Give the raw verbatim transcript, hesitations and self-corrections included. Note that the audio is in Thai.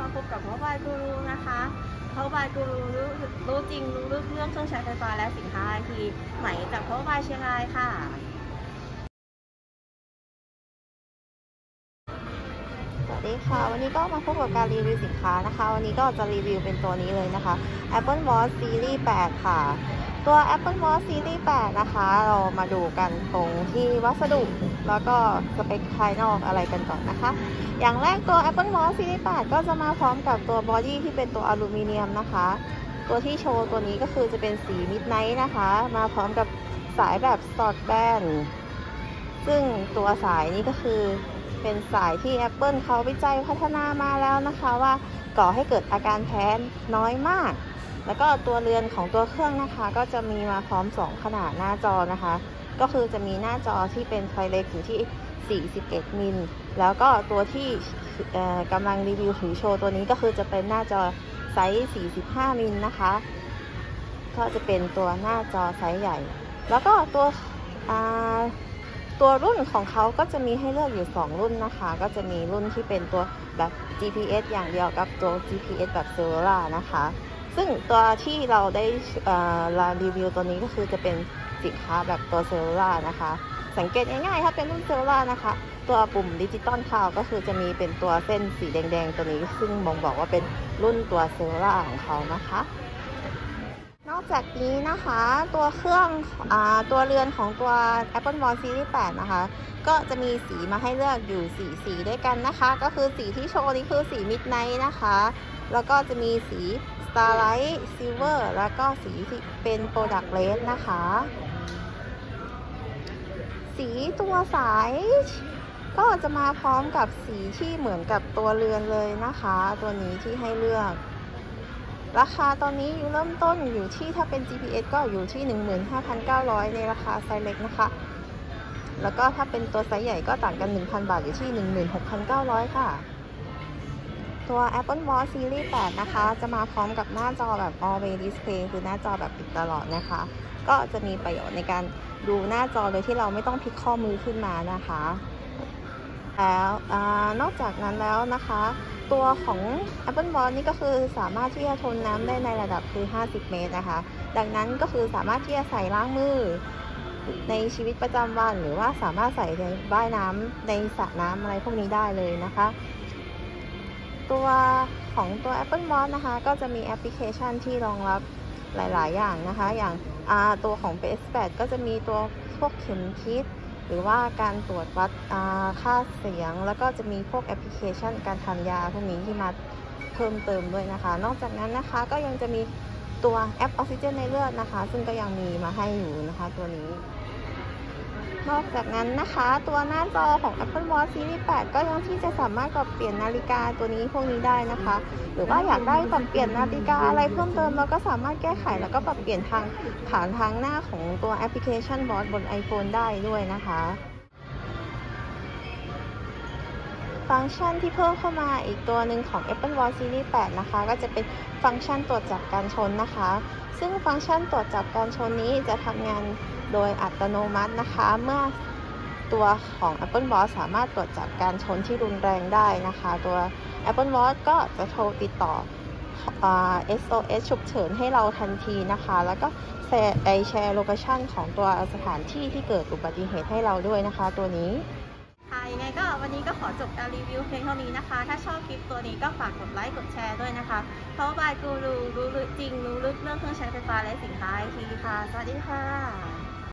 มาพบกับ Powerbay Guru นะคะ Powerbay Guru รู้รู้จริงรู้ลึกเรื่องเครื่องใช้ไฟฟ้าและสินค้าไอทีใหม่จาก Powerbay เชียงรายค่ะสวัสดีค่ะวันนี้ก็มาพบกับการรีวิวสินค้านะคะวันนี้ก็จะรีวิวเป็นตัวนี้เลยนะคะ Apple Watch Series แปด ค่ะตัว Apple Watch Series แปด นะคะเรามาดูกันตรงที่วัสดุแล้วก็สเปคภายนอกอะไรกันก่อนนะคะอย่างแรกตัว Apple Watch Series แปด ก็จะมาพร้อมกับตัวบอดี้ที่เป็นตัวอลูมิเนียมนะคะตัวที่โชว์ตัวนี้ก็คือจะเป็นสี Midnight นะคะมาพร้อมกับสายแบบ Short Band ซึ่งตัวสายนี้ก็คือเป็นสายที่ Apple เขาวิจัยพัฒนามาแล้วนะคะว่าก่อให้เกิดอาการแพ้น้อยมากแล้วก็ตัวเรือนของตัวเครื่องนะคะก็จะมีมาพร้อมสองขนาดหน้าจอนะคะก็คือจะมีหน้าจอที่เป็นไฟเล็กอยู่ที่สี่สิบเอ็ดมิลแล้วก็ตัวที่กำลังรีวิวถือโชว์ตัวนี้ก็คือจะเป็นหน้าจอไซส์สี่สิบห้ามิลนะคะก็จะเป็นตัวหน้าจอไซส์ใหญ่แล้วก็ตัวตัวรุ่นของเขาก็จะมีให้เลือกอยู่สองรุ่นนะคะก็จะมีรุ่นที่เป็นตัวแบบ จี พี เอส อย่างเดียวกับตัว จี พี เอส แบบเซลลูล่านะคะซึ่งตัวที่เราได้รีวิวตัวนี้ก็คือจะเป็นสินค้าแบบตัวเซลลูล่านะคะสังเกตง่ายๆถ้าเป็นรุ่นเซลลูล่านะคะตัวปุ่มดิจิตอลคาวก็คือจะมีเป็นตัวเส้นสีแดงๆตัวนี้ซึ่งบ่งบอกว่าเป็นรุ่นตัวเซลลูล่าของเขานะคะนอกจากนี้นะคะตัวเครื่องอตัวเรือนของตัว Apple Watch Series แปด นะคะก็จะมีสีมาให้เลือกอยู่สี่สีด้วยกันนะคะก็คือสีที่โชว์นี้คือสี Midnight นะคะแล้วก็จะมีสี Starlight Silver แล้วก็สีที่เป็น Product Red นะคะสีตัวสายก็จะมาพร้อมกับสีที่เหมือนกับตัวเรือนเลยนะคะตัวนี้ที่ให้เลือกราคาตอนนี้อยู่เริ่มต้นอยู่ที่ถ้าเป็น จี พี เอส ก็อยู่ที่ หนึ่งหมื่นห้าพันเก้าร้อย ในราคาไซส์เล็กนะคะแล้วก็ถ้าเป็นตัวไซส์ใหญ่ก็ต่างกัน หนึ่งพัน บาทอยู่ที่ หนึ่งหมื่นหกพันเก้าร้อย ค่ะตัว Apple Watch Series แปด นะคะจะมาพร้อมกับหน้าจอแบบ Always Display คือหน้าจอแบบปิดตลอดนะคะก็จะมีประโยชน์ในการดูหน้าจอโดยที่เราไม่ต้องพลิกข้อมือขึ้นมานะคะแล้วนอกจากนั้นแล้วนะคะตัวของ Apple Watch นี่ก็คือสามารถที่จะทนน้ำได้ในระดับคือห้าสิบเมตรนะคะดังนั้นก็คือสามารถที่จะใส่ล้างมือในชีวิตประจำวันหรือว่าสามารถใส่ในว่ายน้ำในสระน้ำอะไรพวกนี้ได้เลยนะคะตัวของตัว Apple Watch นะคะก็จะมีแอปพลิเคชันที่รองรับหลายๆอย่างนะคะอย่างตัวของ พี เอส แปด ก็จะมีตัวพวกเข็มทิศหรือว่าการตรวจวัดค่าเสียงแล้วก็จะมีพวกแอปพลิเคชันการทานยาพวกนี้ที่มาเพิ่มเติมด้วยนะคะนอกจากนั้นนะคะก็ยังจะมีตัวแอปออกซิเจนในเลือดนะคะซึ่งก็ยังมีมาให้อยู่นะคะตัวนี้นอกจากนั้นนะคะตัวหน้าจอของ Apple Watch Series แปด ก็ยังที่จะสามารถปรับเปลี่ยนนาฬิกาตัวนี้พวกนี้ได้นะคะหรือว่าอยากได้ปรับเปลี่ยนนาฬิกาอะไรเพิ่มเติมเราก็สามารถแก้ไขแล้วก็ปรับเปลี่ยนทางผ่านทางหน้าของตัวแอปพลิเคชัน Watch บน iPhone ได้ด้วยนะคะฟังก์ชันที่เพิ่มเข้ามาอีกตัวหนึ่งของ Apple Watch Series แปด นะคะก็จะเป็นฟังก์ชันตรวจจับการชนนะคะซึ่งฟังก์ชันตรวจจับการชนนี้จะทำงานโดยอัตโนมัตินะคะเมื่อตัวของ Apple Watch สามารถตรวจจับการชนที่รุนแรงได้นะคะตัว Apple Watch ก็จะโทรติดต่อ เอส โอ เอส ฉุกเฉินให้เราทันทีนะคะแล้วก็แชร์แชร์โลเคชั่นของตัวสถานที่ที่เกิดอุบัติเหตุให้เราด้วยนะคะตัวนี้ค่ะยังไงก็วันนี้ก็ขอจบการรีวิวเพียงเท่านี้นะคะถ้าชอบคลิปตัวนี้ก็ฝากกดไลค์กดแชร์ด้วยนะคะเพราะบายกูรูรู้ลึกจริงรู้ลึกเรื่องเครื่องใช้ไฟฟ้าและสินค้าไอทีค่ะสวัสดีค่ะ